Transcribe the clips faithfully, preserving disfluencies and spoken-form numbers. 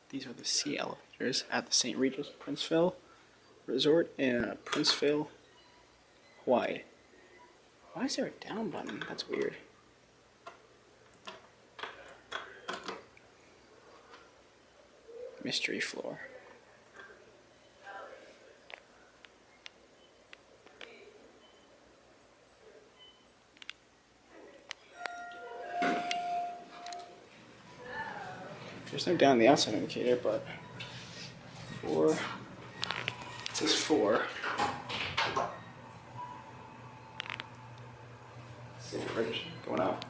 These are the sea elevators at the Saint Regis Princeville Resort in uh, Princeville, Hawaii. Why is there a down button? That's weird. Mystery floor. There's no down the outside indicator, but four. It says four. Let's see if the register going out.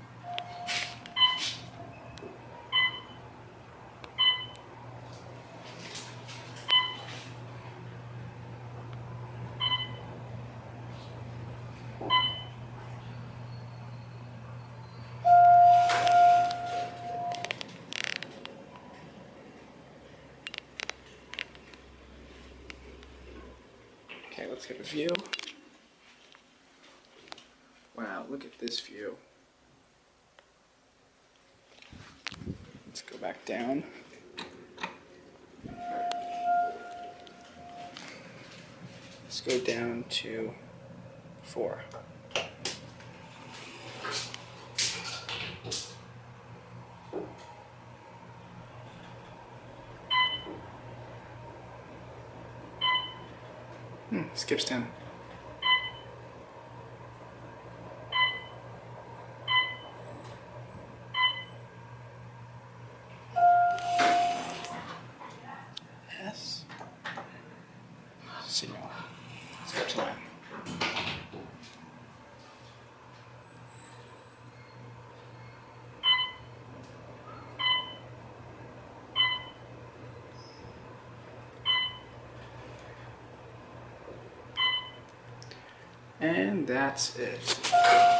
Okay, let's get a view. Wow, look at this view. Let's go back down. Let's go down to four. Hmm, skips ten. S. Signal. Skips nine. And that's it.